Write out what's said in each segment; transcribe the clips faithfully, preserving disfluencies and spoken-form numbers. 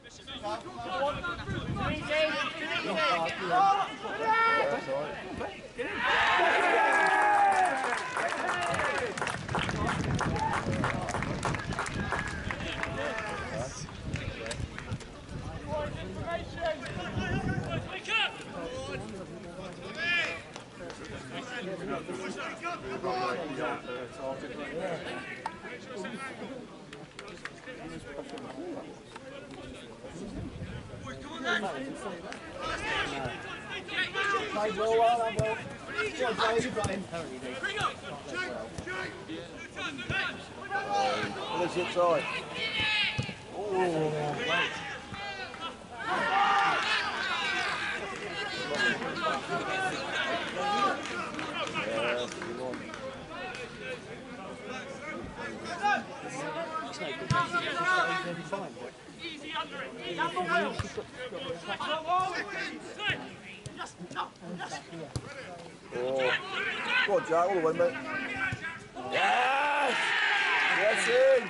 Go on, Jack, all the way, mate. Yes! Yes, in!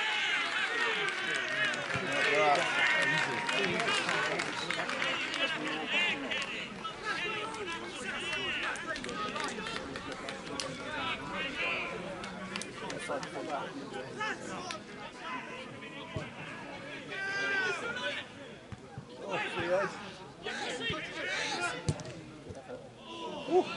Oh, three heads. Ooh.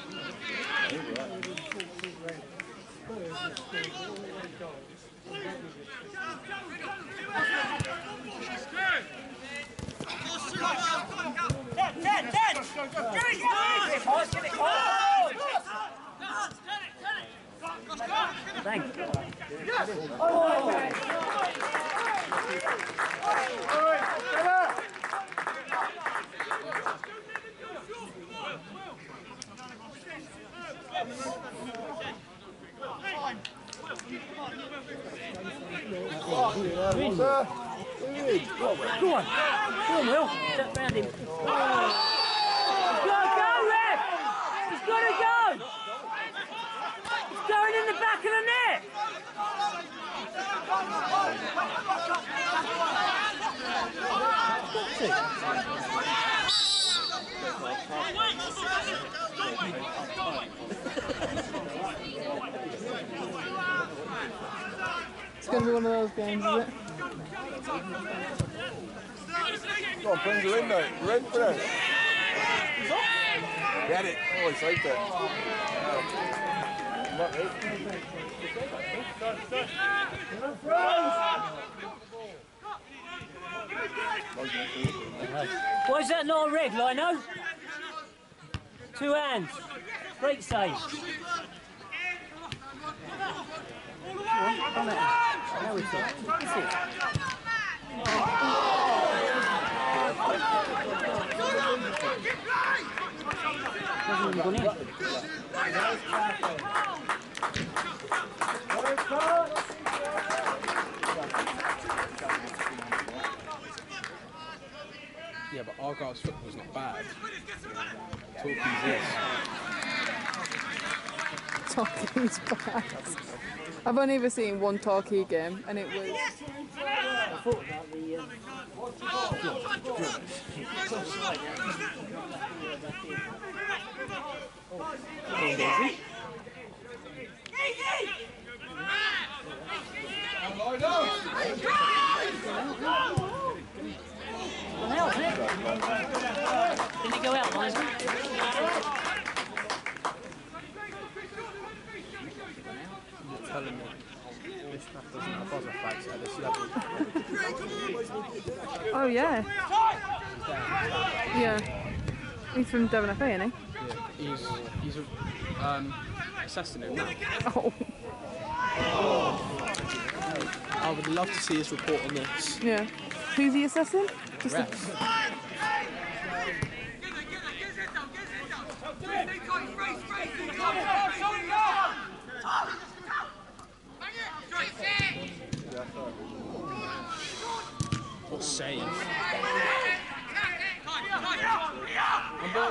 Thanks. Go on, go on, Will. Step round him. He's got to go, Ref! He's got to go! He's going in the back of the net! It's going to be one of those games, is it? Go on, bring her in, mate. You're in for it. Get it. Oh, he's saved it. Why is that not a red, Lino? Two hands. Great save. Come on. Now it's it. It's it. Hasn't even gone in. Yeah, but Argyle's football's not bad. Talkie's this. Talkie's bad. I've only ever seen one Torquay game, and it was. I thought about the. Um... Didn't it go out, Liza? Telling me this stuff doesn't have buzzer facts at this level. Oh yeah. Yeah. He's from Devon F A, isn't he? Yeah, he's he's um assessing him now. Oh. I would love to see his report on this. Yeah. Who's he assessing? Just a... What save? On ball.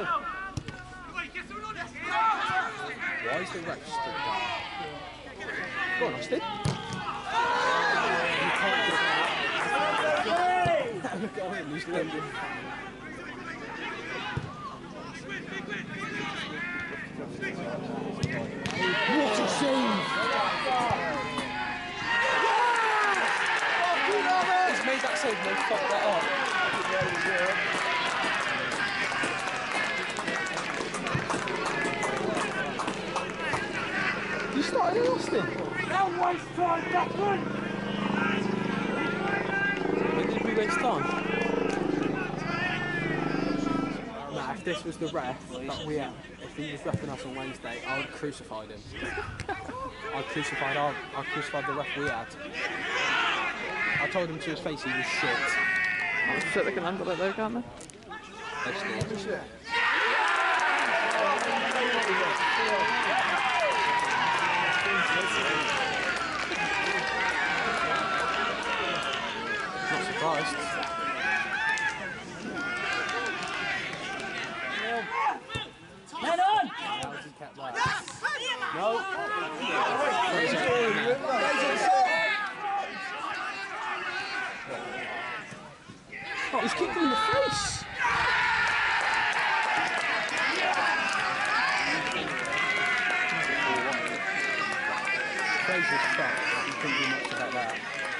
Why is the ref stood down? Go on, Austin. You was thinking. What a save! He's made that save and they fucked that up. You started in Austin? Don't waste time, Buckland! When did we waste time? Nah, if this was the ref that we had, if he was reffing us on Wednesday, I would have crucified him. I crucified our, I crucified the ref we had. I told him to his face he was shit. I'm sure they can handle it though, can't they? They scored. Not surprised. Men on! How has he kept that? No. Oh, he's kicked him in the face. Fraser's fucked. He couldn't do much about that.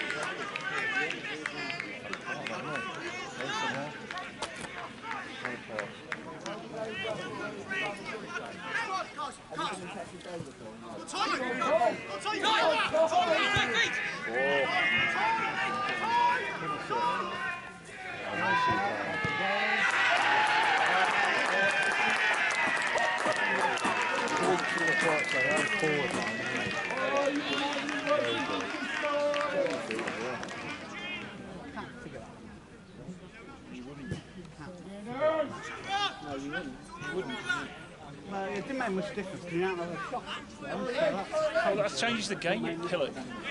No, it didn't make much difference because you don't have a shot. Oh, that changes the game, you pillock.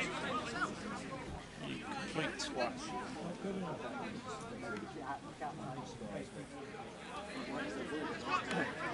You complete twat. Thank you.